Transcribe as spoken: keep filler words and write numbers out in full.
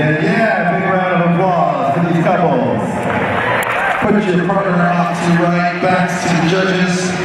And yeah, big round of applause for these couples. Put your partner off to the right, backs to the judges.